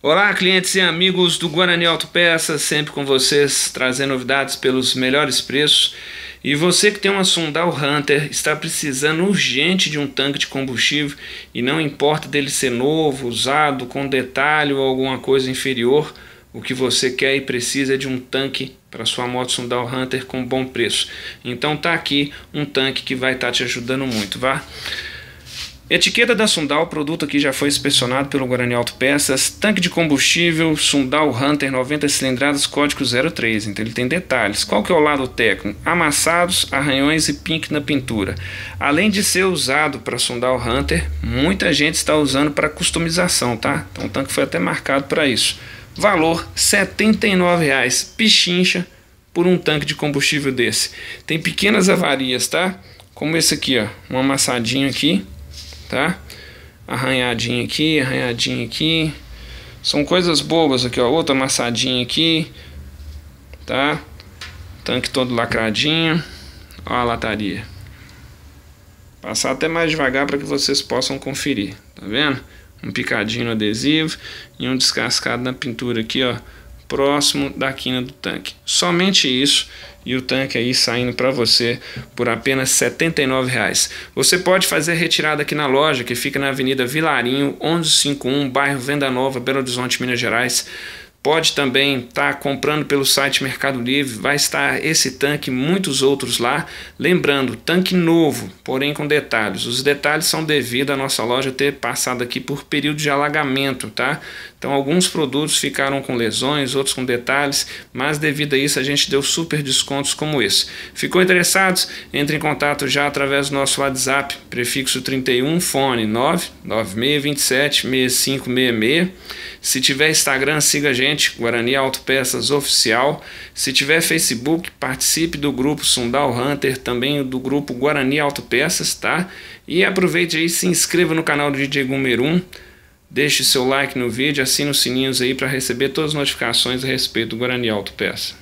Olá, clientes e amigos do Guarani Autopeças, sempre com vocês, trazendo novidades pelos melhores preços. E você que tem uma Sundal Hunter, está precisando urgente de um tanque de combustível e não importa dele ser novo, usado, com detalhe ou alguma coisa inferior, o que você quer e precisa é de um tanque para sua moto Sundal Hunter com bom preço. Então tá aqui um tanque que vai estar te ajudando muito, vá? Etiqueta da Sundal, o produto aqui já foi inspecionado pelo Guarani Autopeças. Tanque de combustível Sundal Hunter 90 cilindradas, código 03. Então ele tem detalhes. Qual que é o lado técnico? Amassados, arranhões e pink na pintura. Além de ser usado para Sundal Hunter, muita gente está usando para customização, tá? Então o tanque foi até marcado para isso. Valor R$ 79,00, pichincha por um tanque de combustível desse. Tem pequenas avarias, tá? Como esse aqui, ó, um amassadinho aqui. Tá? Arranhadinho aqui, são coisas bobas aqui, ó, outra amassadinha aqui, tá? Tanque todo lacradinho, ó a lataria. Passar até mais devagar para que vocês possam conferir, tá vendo? Um picadinho no adesivo e um descascado na pintura aqui, ó, próximo da quina do tanque. Somente isso. E o tanque aí saindo para você por apenas R$ 79,00. Você pode fazer retirada aqui na loja, que fica na Avenida Vilarinho, 1151, bairro Venda Nova, Belo Horizonte, Minas Gerais. Pode também estar comprando pelo site Mercado Livre, vai estar esse tanque e muitos outros lá. Lembrando, tanque novo, porém com detalhes. Os detalhes são devido à nossa loja ter passado aqui por período de alagamento, tá? Então alguns produtos ficaram com lesões, outros com detalhes, mas devido a isso a gente deu super descontos como esse. Ficou interessados? Entre em contato já através do nosso WhatsApp, prefixo 31, fone 996276566. Se tiver Instagram, siga a gente, Guarani Autopeças Oficial. Se tiver Facebook, participe do grupo Sundal Hunter, também do grupo Guarani Autopeças, tá? E aproveite aí, se inscreva no canal do DJ Gumerum, deixe seu like no vídeo, assine os sininhos aí para receber todas as notificações a respeito do Guarani Autopeças.